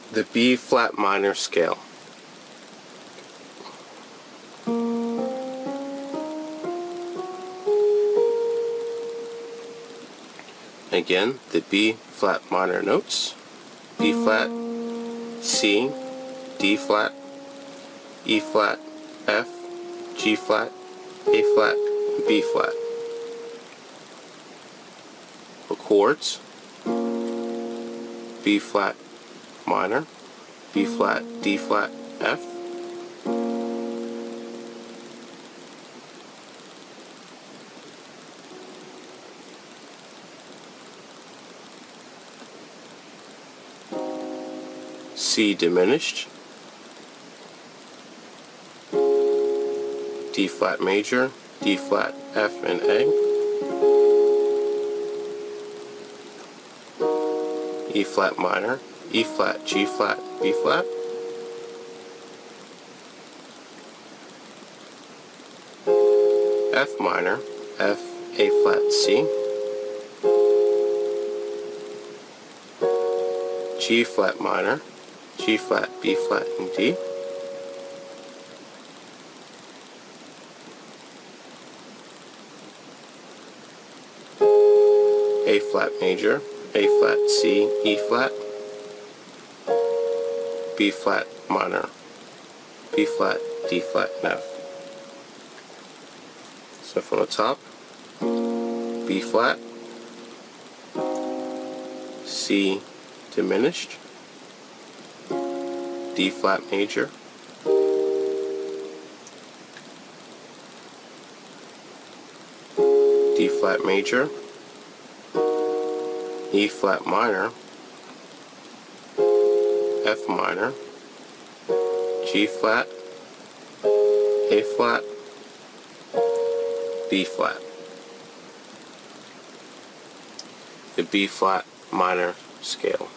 The B flat minor scale. Again, the B flat minor notes: B flat, C, D flat, E flat, F, G flat, A flat, B flat. For chords: B flat minor, B flat, D flat, F, C diminished, D flat major, D flat, F and A, E flat minor, E flat, G flat, B flat, F minor, F, A flat, C, G flat minor, G flat, B flat, and D, A flat major, A flat, C, E flat, B flat minor, B flat, D flat, and F. So from the top: B flat, C diminished, D flat major, D flat major, E flat minor, F minor, G flat, A flat, B flat. The B flat minor scale.